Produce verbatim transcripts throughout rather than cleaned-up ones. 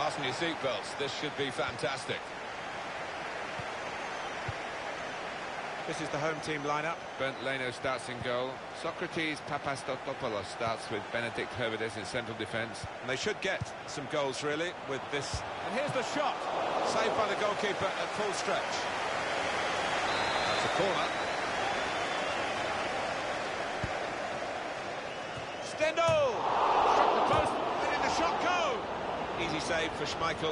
fasten your seatbelts. This should be fantastic. This is the home team lineup. Bernd Leno starts in goal. Socrates Papastotopoulos starts with Benedict Hervedes in central defence. And they should get some goals, really, with this. And here's the shot. Saved by the goalkeeper at full stretch. That's a corner. Stendel! Struck the post. Where did the shot go? Easy save for Schmeichel.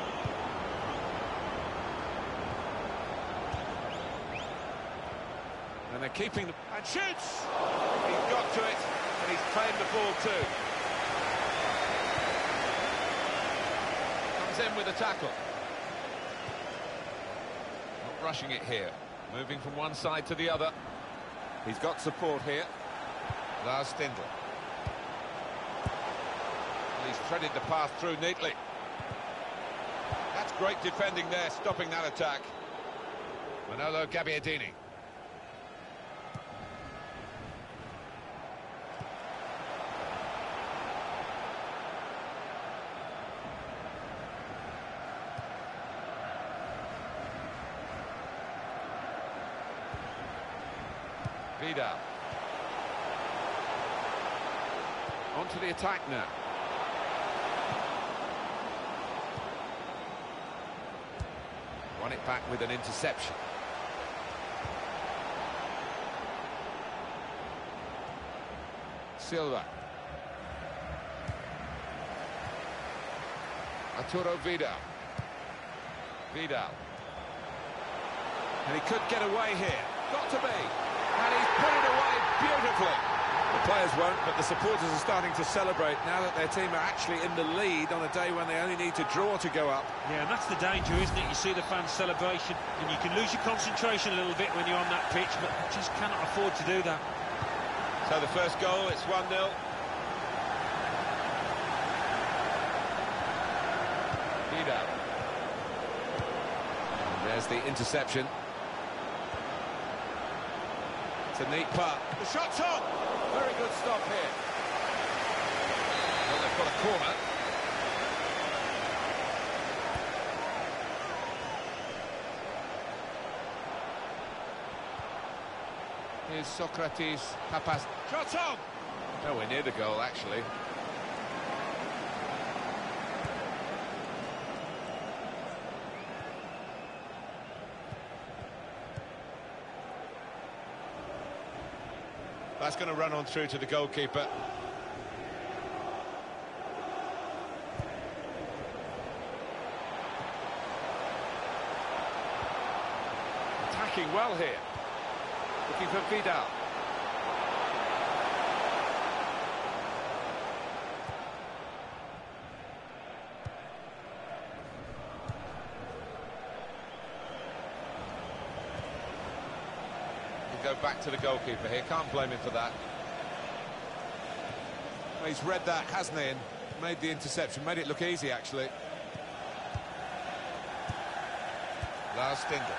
And they're keeping the... And shoots! He's got to it, and he's claimed the ball too. Comes in with a tackle. Not rushing it here. Moving from one side to the other. He's got support here. Lars Stindl. He's threaded the path through neatly. That's great defending there, stopping that attack. Manolo Gabbiadini. Vidal. On to the attack now. Won it back with an interception. Silva. Arturo Vidal. Vidal. And he could get away here. Got to be. And he's put it away beautifully. The players won't, but the supporters are starting to celebrate now that their team are actually in the lead on a day when they only need to draw to go up. Yeah, and that's the danger, isn't it? You see the fans' celebration, and you can lose your concentration a little bit when you're on that pitch, but you just cannot afford to do that. So the first goal, it's one nil. Vidal. And there's the interception. It's a neat putt. The shot's on! Very good stop here. Well, they've got a corner. Here's Socrates Papas. Shot's on! Nowhere near the goal, actually. That's going to run on through to the goalkeeper. Attacking well here. Looking for Vidal. Go back to the goalkeeper here, can't blame him for that. Well, he's read that, hasn't he, and made the interception, made it look easy, actually. Lars Stindl.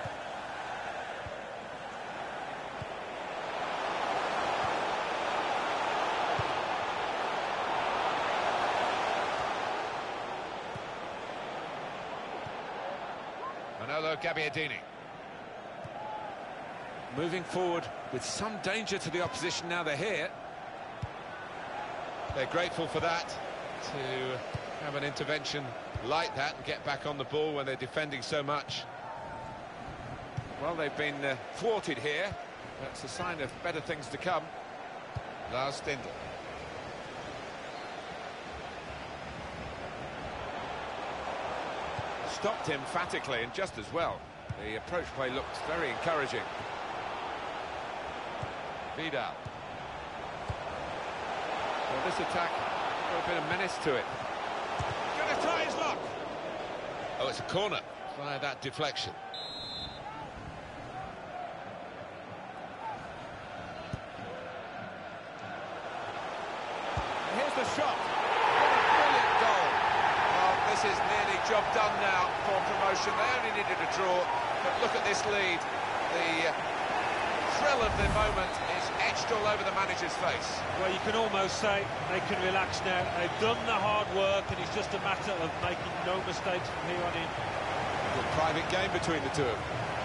Manolo Gabbiadini. Moving forward with some danger to the opposition now they're here. They're grateful for that, to have an intervention like that and get back on the ball when they're defending so much. Well, they've been uh, thwarted here. That's a sign of better things to come. Lars Stindl. Stopped him emphatically and just as well. The approach play looked very encouraging. Vidal. Well, this attack got a bit of menace to it. Going to try his luck. Oh, it's a corner via that deflection. And here's the shot. What a brilliant goal. Well, this is nearly job done now for promotion. They only needed a draw, but look at this lead. The uh, thrill of the moment is etched all over the manager's face. Well, you can almost say they can relax now. They've done the hard work, and it's just a matter of making no mistakes from here on in. A good private game between the two of them.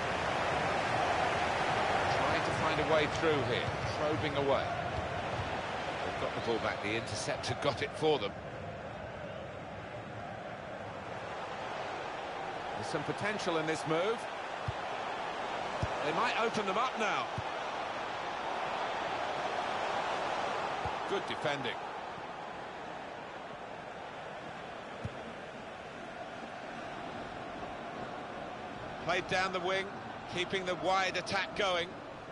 Trying to find a way through here, probing away. They've got the ball back, the interceptor got it for them. There's some potential in this move. They might open them up now. Good defending. Played down the wing, keeping the wide attack going.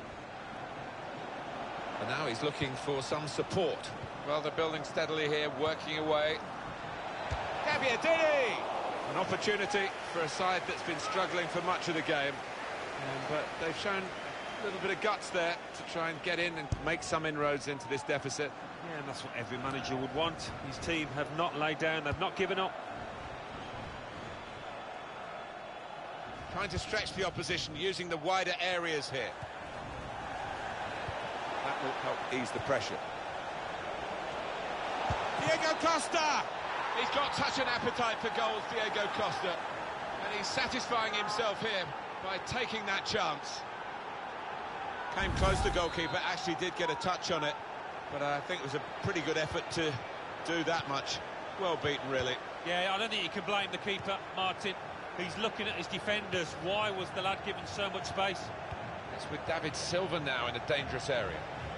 And now he's looking for some support. Well, they're building steadily here, working away. Gabbiadini! An opportunity for a side that's been struggling for much of the game. Um, but they've shown a little bit of guts there to try and get in and make some inroads into this deficit. Yeah, and that's what every manager would want. His team have not laid down, they've not given up. Trying to stretch the opposition, using the wider areas here. That will help ease the pressure. Diego Costa! He's got such an appetite for goals, Diego Costa. And he's satisfying himself here by taking that chance. Came close, the goalkeeper, actually did get a touch on it. But I think it was a pretty good effort to do that much. Well beaten, really. Yeah, I don't think you can blame the keeper, Martin. He's looking at his defenders. Why was the lad given so much space? It's with David Silva now in a dangerous area.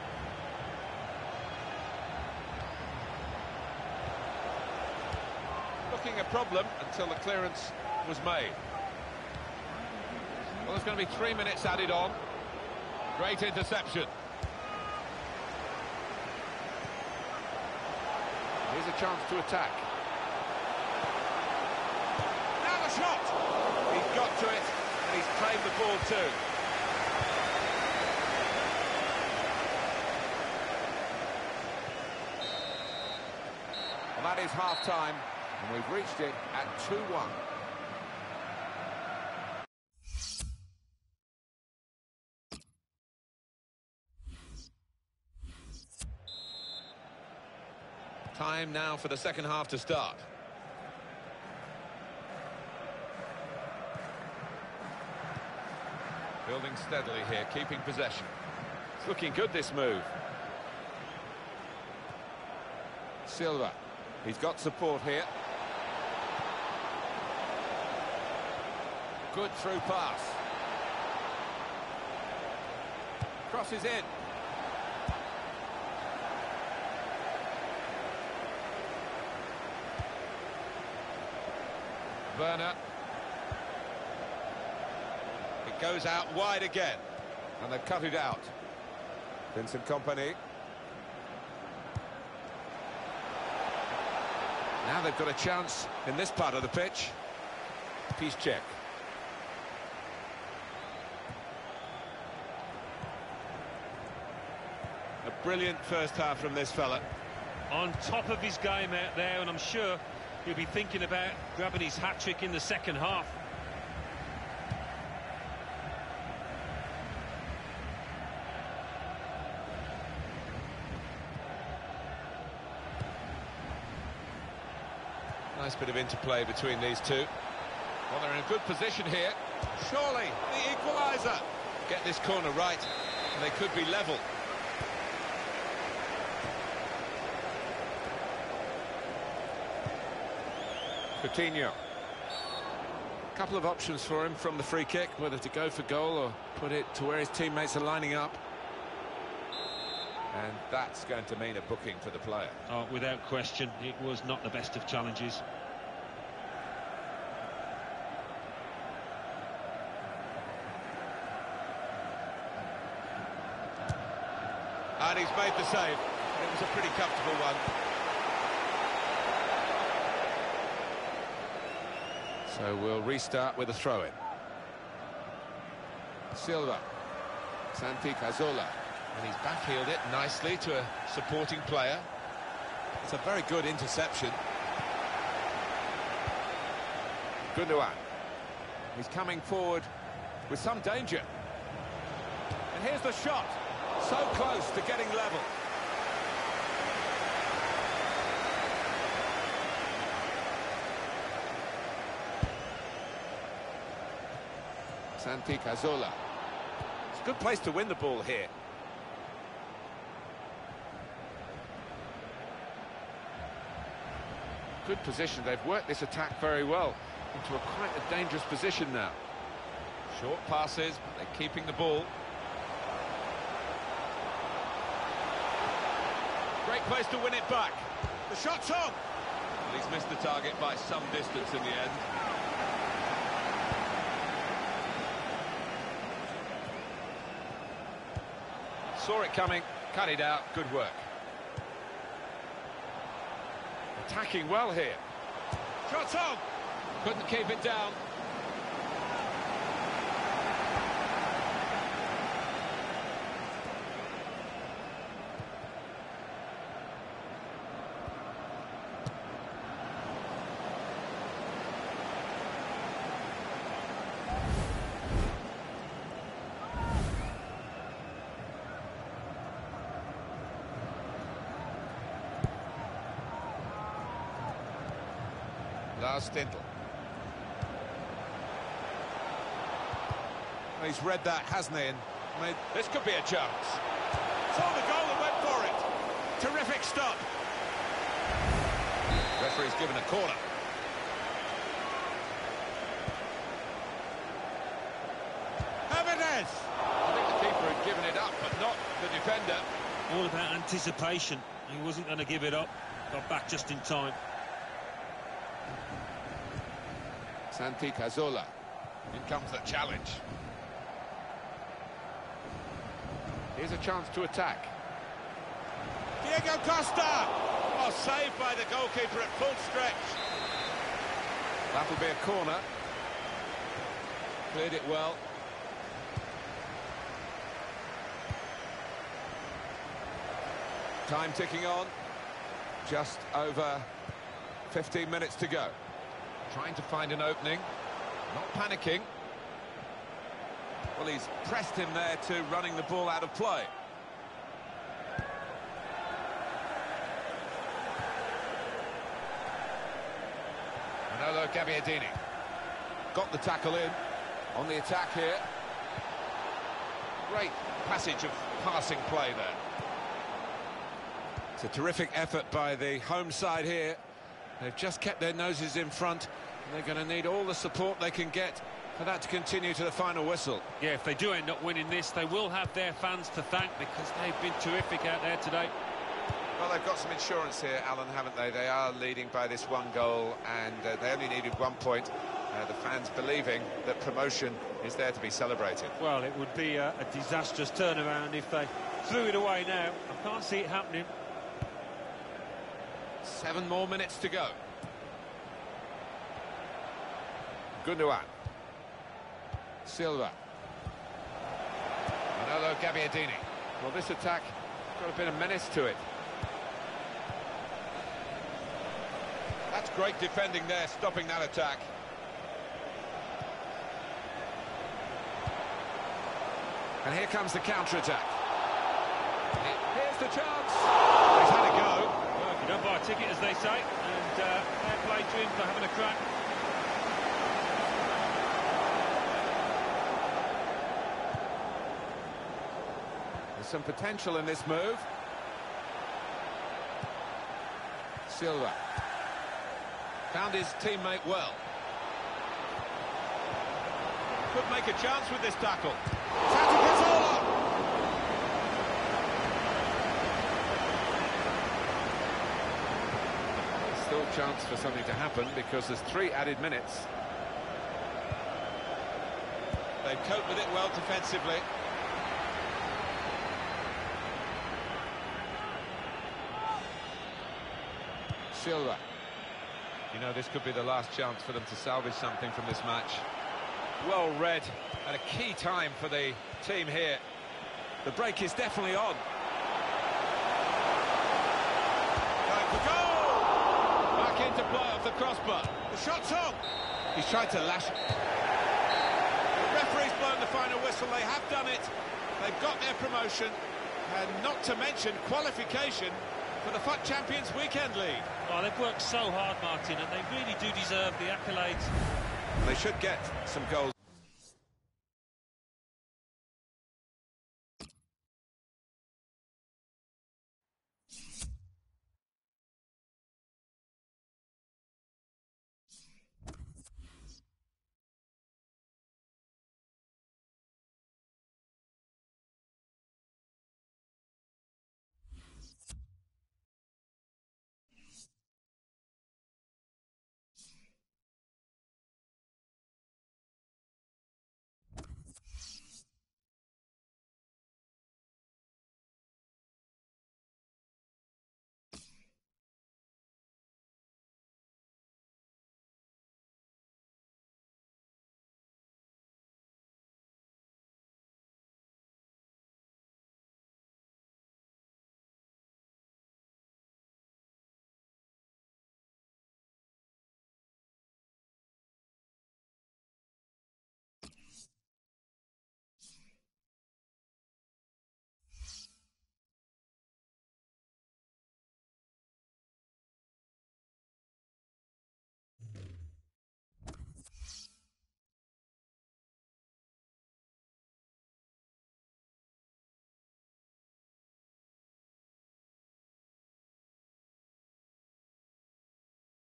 Looking a problem until the clearance was made. Well, there's going to be three minutes added on. Great interception. Here's a chance to attack. Now the shot! He's got to it, and he's claimed the ball too. Well, that is half-time, and we've reached it at two one. Time now for the second half to start. Building steadily here, keeping possession. It's looking good, this move. Silva. He's got support here. Good through pass. Crosses in. Werner. It goes out wide again. And they've cut it out. Vincent Kompany. Now they've got a chance in this part of the pitch. Piszczek. A brilliant first half from this fella. On top of his game out there, and I'm sure he'll be thinking about grabbing his hat-trick in the second half. Nice bit of interplay between these two. Well, they're in a good position here. Surely, the equaliser. Get this corner right, and they could be level. Coutinho. A couple of options for him from the free kick, whether to go for goal or put it to where his teammates are lining up. And that's going to mean a booking for the player. Oh, without question, it was not the best of challenges. And he's made the save. It was a pretty comfortable one. So we'll restart with a throw-in. Silva. Santi Cazorla. And he's backheeled it nicely to a supporting player. It's a very good interception. Gundogan. He's coming forward with some danger. And here's the shot. So close to getting level. Santi Cazorla. It's a good place to win the ball here. Good position. They've worked this attack very well into a quite a dangerous position now. Short passes, but they're keeping the ball. Great place to win it back. The shot's on. Well, he's missed the target by some distance in the end. Saw it coming, cut it out, good work. Attacking well here. Shot's on. Couldn't keep it down. Lars Stindl. He's read that, hasn't he? And made... This could be a chance. Saw the goal and went for it. Terrific stop. Referee's given a corner. Jimenez. I think the keeper had given it up, but not the defender. All about anticipation. He wasn't going to give it up. Got back just in time. Santi Cazorla. In comes the challenge. Here's a chance to attack. Diego Costa. Oh, saved by the goalkeeper at full stretch. That'll be a corner. Cleared it well. Time ticking on. Just over fifteen minutes to go. Trying to find an opening. Not panicking. Well, he's pressed him there to running the ball out of play. Manolo Gabbiadini. Got the tackle in. On the attack here. Great passage of passing play there. It's a terrific effort by the home side here. They've just kept their noses in front. And they're going to need all the support they can get for that to continue to the final whistle. Yeah, if they do end up winning this, they will have their fans to thank because they've been terrific out there today. Well, they've got some insurance here, Alan, haven't they? They are leading by this one goal, and uh, they only needed one point. Uh, the fans believing that promotion is there to be celebrated. Well, it would be a, a disastrous turnaround if they threw it away now. I can't see it happening. Seven more minutes to go. Gundogan. Silva. Manolo Gabbiadini. Well, this attack got a bit of menace to it. That's great defending there, stopping that attack. And here comes the counter-attack. Here's the chance. He's had a go. Well, if you don't buy a ticket, as they say, and uh, fair play to him for having a crack. There's some potential in this move. Silva. Found his teammate well. Could make a chance with this tackle. Santi Cazorla. Still a chance for something to happen because there's three added minutes. They've coped with it well defensively. Silva. You know, this could be the last chance for them to salvage something from this match. Well read. At a key time for the team here. The break is definitely on. Going for goal! Back into play off the crossbar. The shot's on. He's tried to lash. The referee's blown the final whistle. They have done it. They've got their promotion, and not to mention qualification for the F U T Champions Weekend League. Oh, they've worked so hard, Martin, and they really do deserve the accolades. They should get some goals.